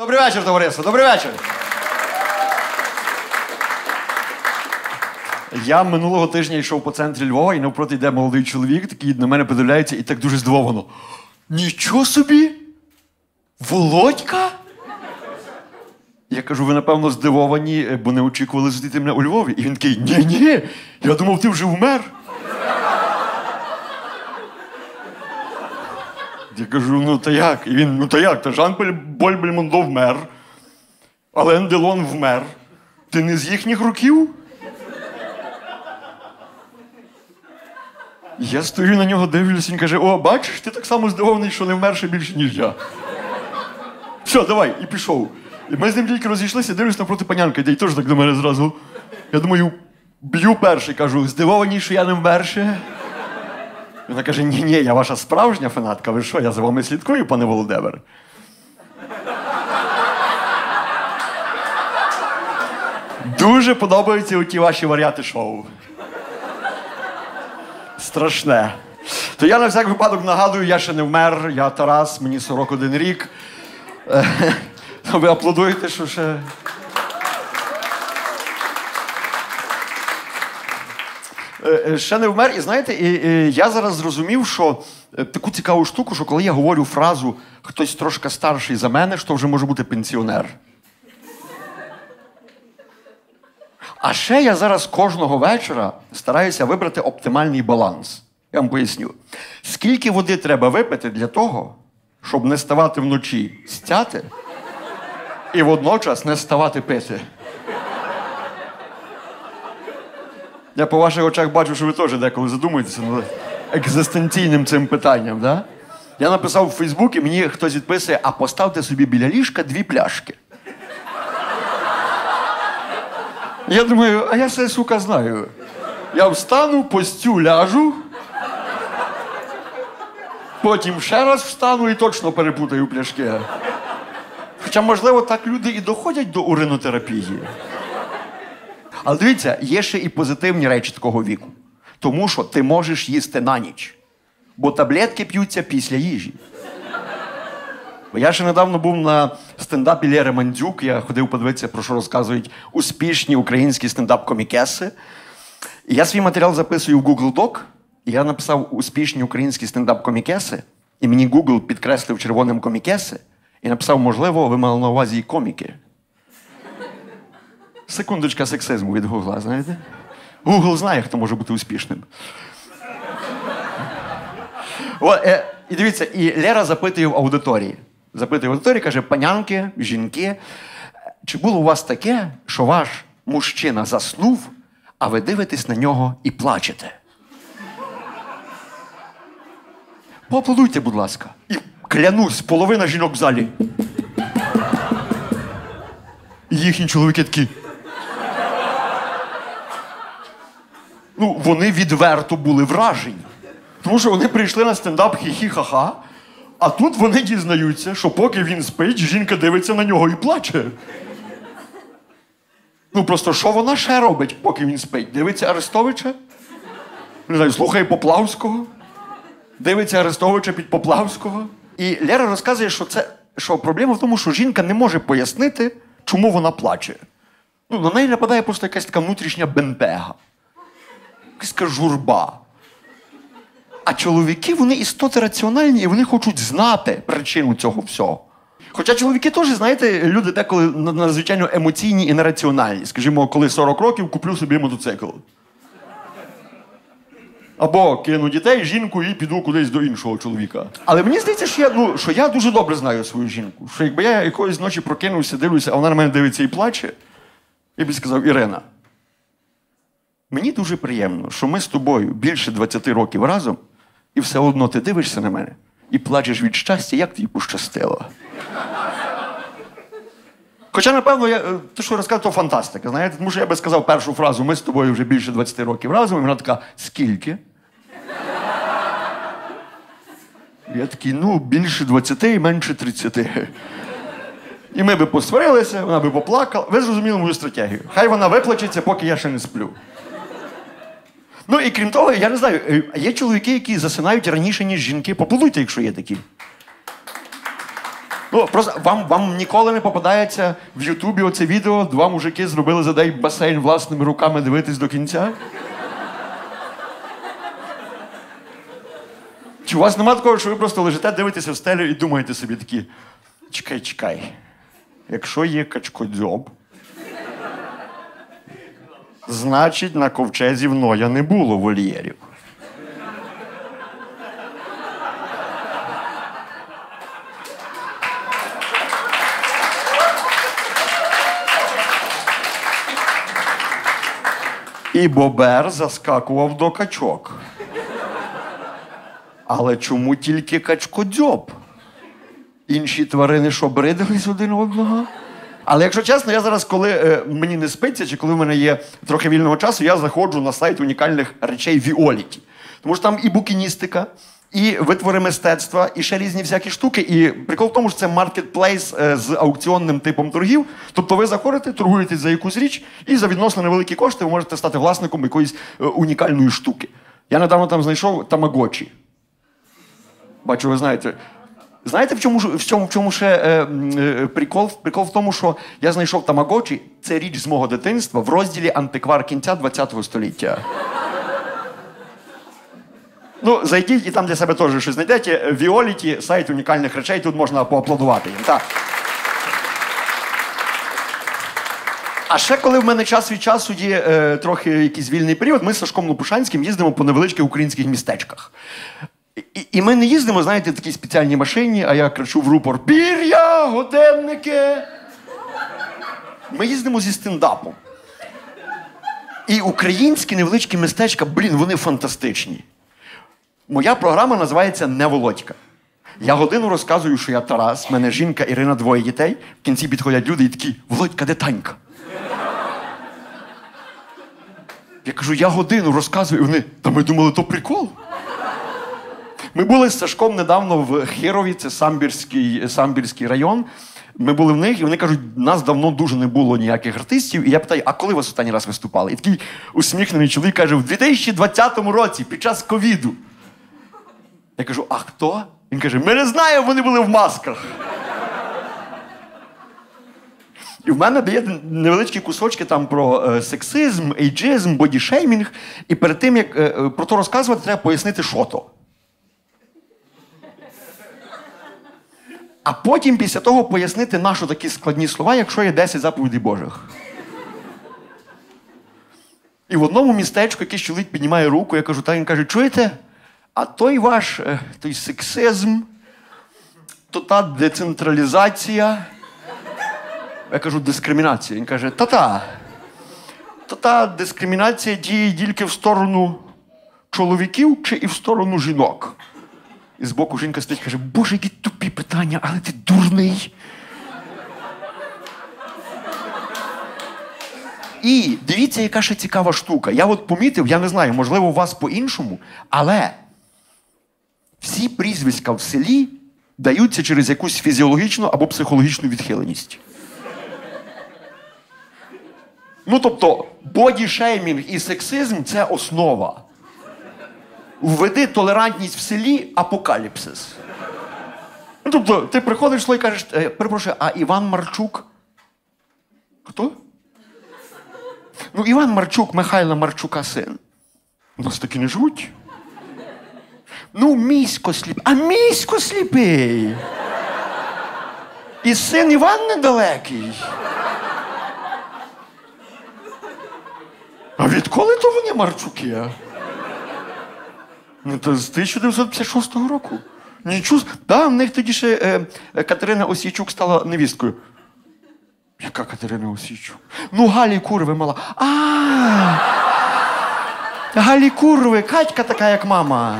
Добрий вечір, товариство, добрий вечір. Я минулого тижня йшов по центрі Львова, і навпроти йде молодий чоловік, такий на мене подивляється і так дуже здивовано. Нічого собі? Володька? Я кажу, ви, напевно, здивовані, бо не очікували зустріти мене у Львові. І він такий, ні, я думав, ти вже вмер. Я кажу, ну та як? І він, ну та як? Та Жан-Поль Бельмондо вмер, Ален Делон вмер. Ти не з їхніх років? Я стою на нього, дивлюся, він каже, о, бачиш, ти так само здивований, що не вмерше більше, ніж я. Все, давай, і пішов. І ми з ним тільки розійшлися, дивлюсь навпроти панянки, де й теж так до мене зразу. Я думаю, б'ю перший, кажу, здивовані, що я не вмерше. Вона каже, ні, я ваша справжня фанатка, ви що, я за вами слідкую, пане Володимир. Дуже подобаються оті ваші варіати шоу. Страшне. То я на всяк випадок нагадую, я ще не вмер, я Тарас, мені 41 рік. Ви аплодуєте, що ще... Ще не вмер, і знаєте, я зараз зрозумів, що таку цікаву штуку, що коли я говорю фразу «хтось трошки старший за мене», що вже може бути пенсіонер. А ще я зараз кожного вечора стараюся вибрати оптимальний баланс. Я вам поясню. Скільки води треба випити для того, щоб не ставати вночі стяти і водночас не ставати пити? Я по ваших очах бачу, що ви теж деколи задумуєтеся над екзистенційним цим питанням, да? Я написав у Фейсбуці, мені хтось відписує, а поставте собі біля ліжка 2 пляшки. Я думаю, а я все, сука, знаю. Я встану, постю, ляжу, потім ще раз встану і точно перепутаю пляшки. Хоча, можливо, так люди і доходять до уринотерапії. Але дивіться, є ще і позитивні речі такого віку. Тому що ти можеш їсти на ніч. Бо таблетки п'ються після їжі. Бо я ще недавно був на стендапі Лєри Мандзюк. Я ходив подивитися, про що розказують успішні українські стендап-комікеси. І я свій матеріал записую в Google Doc. І я написав успішні українські стендап-комікеси. І мені Google підкреслив червоним комікеси. І написав, можливо, ви мали на увазі і коміки. Секундочка сексизму від Гугла, знаєте? Гугл знає, хто може бути успішним. І дивіться, і Лера запитує в аудиторії. Каже, панянки, жінки, чи було у вас таке, що ваш мужчина заснув, а ви дивитесь на нього і плачете? Поаплодуйте, будь ласка. І клянусь, половина жінок в залі. І їхні чоловіки такі. Ну, вони відверто були вражені. Тому що вони прийшли на стендап хі-хі-ха-ха, а тут вони дізнаються, що поки він спить, жінка дивиться на нього і плаче. Ну, просто що вона ще робить, поки він спить? Дивиться Арестовича? Не знаю, слухає Поплавського? Дивиться Арестовича під Поплавського? І Лера розказує, що проблема в тому, що жінка не може пояснити, чому вона плаче. Ну, на неї нападає просто якась така внутрішня бентега. Якась така журба. А чоловіки, вони істоти раціональні, і вони хочуть знати причину цього всього. Хоча чоловіки теж, знаєте, люди деколи надзвичайно емоційні і нераціональні. Скажімо, коли 40 років, куплю собі мотоцикл. Або кину дітей, жінку і піду кудись до іншого чоловіка. Але мені здається, що я дуже добре знаю свою жінку. Що якби я якоїсь ночі прокинувся, дивлюся, а вона на мене дивиться і плаче, я б сказав, Ірина, мені дуже приємно, що ми з тобою більше 20 років разом, і все одно ти дивишся на мене і плачеш від щастя, як тобі пощастило. Хоча, напевно, те, що я розказав, то фантастика, знаєте? Тому що я би сказав першу фразу, ми з тобою вже більше 20 років разом, і вона така, скільки? Я такий, більше 20 і менше 30. І ми би посварилися, вона би поплакала. Ви зрозуміли мою стратегію. Хай вона виплачеться, поки я ще не сплю. Ну і крім того, я не знаю, є чоловіки, які засинають раніше, ніж жінки. Поплодуйте, якщо є такі. Ну, просто вам ніколи не попадається в Ютубі оце відео, два мужики зробили за день басейн власними руками, дивитись до кінця? Чи у вас нема такого, що ви просто лежите, дивитеся в стелю і думаєте собі такі: чекай, якщо є качкодзьоб, значить на ковчезі в Ноя не було вольєрів. І бобер заскакував до качок. Але чому тільки качкодзьоб? Інші тварини що, бридились один одного? Але якщо чесно, я зараз, коли мені не спиться, чи коли в мене є трохи вільного часу, я заходжу на сайт унікальних речей Віоліті. Тому що там і букіністика, і витвори мистецтва, і ще різні всякі штуки. І прикол в тому, що це маркетплейс з аукціонним типом торгів. Тобто ви заходите, торгуєтесь за якусь річ, і за відносно невеликі кошти ви можете стати власником якоїсь унікальної штуки. Я недавно там знайшов тамагочі. Бачу, ви знаєте. Знаєте, в чому ще прикол? Прикол в тому, що я знайшов тамагочі, це річ з мого дитинства, в розділі «Антиквар кінця ХХ століття». Ну, зайдіть і там для себе теж щось знайдете. Віоліті, сайт унікальних речей, тут можна поаплодувати їм. Так. А ще, коли в мене час від часу є трохи якийсь вільний період, ми з Сашком Лопушанським їздимо по невеличких українських містечках. І ми не їздимо, знаєте, в такій спеціальній машині, а я кричу в рупор: «Пір'я, годинники!» Ми їздимо зі стендапом. І українські невеличкі містечка, вони фантастичні. Моя програма називається «Не Володька». Я годину розказую, що я Тарас, в мене жінка Ірина, 2 дітей. В кінці підходять люди і такі: «Володька, де Танька?» Я кажу: «Я годину розказую». І вони: «Та ми думали, то прикол». Ми були з Сашком недавно в Хирові, це Самбірський район. Ми були в них, і вони кажуть: «Нас давно дуже не було ніяких артистів». І я питаю: «А коли ви останній раз виступали?» І такий усміхнений чоловік каже: «В 2020 році, під час ковіду». Я кажу: «А хто?» Він каже: «Ми не знаємо, вони були в масках». І в мене є невеличкі кусочки там про сексизм, ейджизм, бодішеймінг. І перед тим, як про то розказувати, треба пояснити, що то. А потім після того пояснити, на що такі складні слова, якщо є 10 заповідей Божих. І в одному містечку якийсь чоловік піднімає руку, я кажу, він каже: «Чуєте? А той ваш той сексизм, то та децентралізація». Я кажу: «Дискримінація». Він каже: «Та-та. То та дискримінація діє тільки в сторону чоловіків чи і в сторону жінок?» І збоку жінка стоїть і каже: «Боже, які тупі питання, але ти дурний». І дивіться, яка ще цікава штука. Я от помітив, я не знаю, можливо, у вас по-іншому, але всі прізвиська в селі даються через якусь фізіологічну або психологічну відхиленість. Ну, тобто, бодішеймінг і сексизм – це основа. Введи толерантність в селі – апокаліпсис. Ну, тобто, ти приходиш і кажеш: «Перепрошую, а Іван Марчук?» Хто? «Ну, Іван Марчук, Михайла Марчука син». У нас такі не живуть. «Ну, Місько сліпий». «А Місько сліпий!» «І син Іван недалекий». «А відколи то вони Марчуки?» «Ну, то з 1956 року». Нічого. Так, в них тоді ще Катерина Осійчук стала невісткою. «Яка Катерина Осійчук?» «Ну, Галі Курви мала». Галі Курви, Катька така, як мама.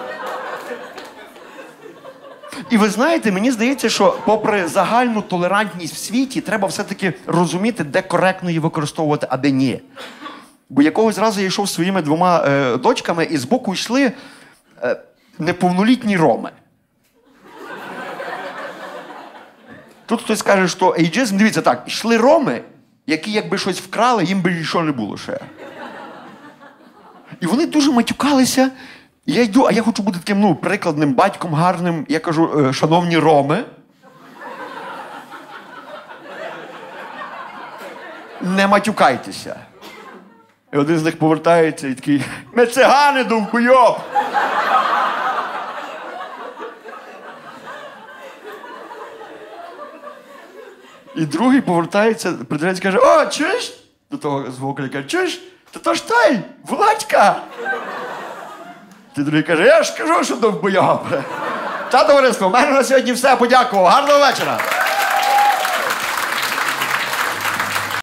І ви знаєте, мені здається, що попри загальну толерантність в світі, треба все-таки розуміти, де коректно її використовувати, а де ні. Бо якогось разу я йшов зі своїми 2 дочками, і збоку йшли неповнолітні роми. Тут хтось каже, що ейджизм, дивіться так, йшли роми, які якби щось вкрали, їм би нічого не було ще. І вони дуже матюкалися. І я йду, а я хочу бути таким, прикладним батьком, гарним. Я кажу: «Шановні роми, не матюкайтеся. І один з них повертається і такий, ми цигани, довбойоб! І другий повертається, придивляється і каже, о, чуєш? До того звукаря каже, чуєш? То ж той, Володька! Ти другий каже, я ж кажу, що довбойоб. Та, товариство, в мене на сьогодні все, подякував. Гарного вечора!